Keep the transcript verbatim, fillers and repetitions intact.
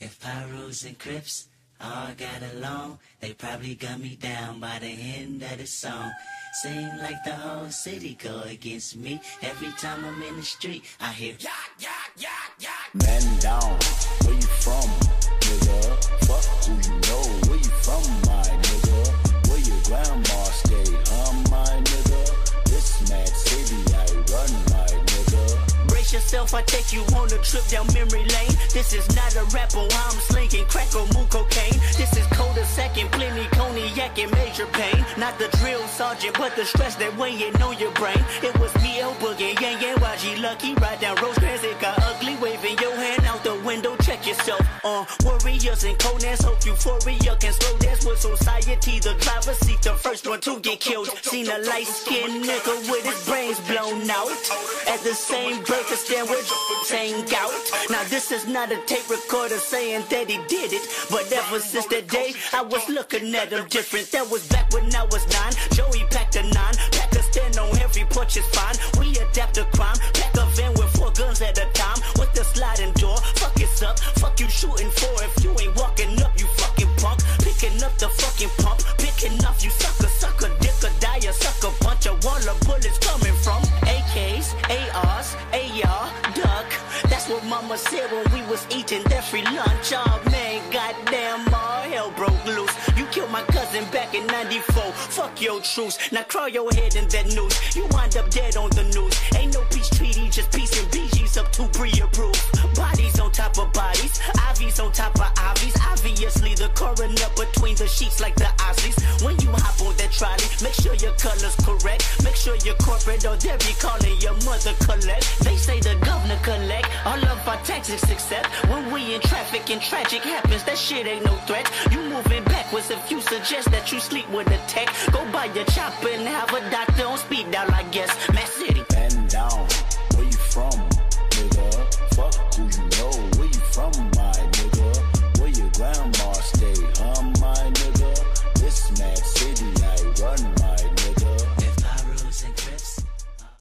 If Pyrus and Crips all got along, they probably gun me down by the end of the song. Seem like the whole city go against me. Every time I'm in the street, I hear yak, yak, yak, yak. Man down, where you from, nigga? Fuck who you know, where you from, my nigga? Where your grandma stay, huh, my nigga? This mad city I run, my nigga. Brace yourself, I take you on a trip down memory lane. This is not a rap or I'm slinging crack or moon cocaine. This is cul-de-sac and plenty cognac and major pain. Not the drill sergeant, but the stress that weighing on your brain. It was P L Boogie, Yang Yang, Y G Lucky. Ride down Rosecrans, it got ugly. Waving your hand out the window, check yourself. Uh, warriors and Conan's, hope euphoria can slow dance with society. The driver seat, the first one to get killed. Seen a light-skinned nigga with his brains blown out at the same burger stand with same gout. Now this is not a tape recorder saying that he did it, but ever since that day I was looking at him different. That was back when I was nine. Joey packed a nine, pack a stand on every porch is fine. We adapt to crime, pack a van with four guns at a time with the sliding door. Fuck it's up, fuck you shooting for if you ain't walking up, you fucking punk. Picking up the fucking pump, picking off you sucker, sucker, dick or die, a sucker bunch of wall of bullets coming from A Ks, A Rs, A R, duck. That's what mama said when we was eating that free lunch. Oh man, goddamn, all hell broke loose. You killed my cousin back in ninety-four. Fuck your truce. Now crawl your head in that noose. You wind up dead on the news. Ain't no peace treaty, just peace and B Gs up to pre-approved. Bodies on top of bodies, I Vs on top of I Vs. Obviously the coroner between the sheets like the Aussies. When you hop on that trolley, make sure your color's correct. Make sure you're corporate or they'll be calling your mother collect. They say the governor collect all of our taxes except when we in traffic and tragic happens. That shit ain't no threat. You moving backwards if you suggest that you sleep with a tech. Go buy your chopper and have a doctor on speed dial, I guess. Mass City. Man down, where you from?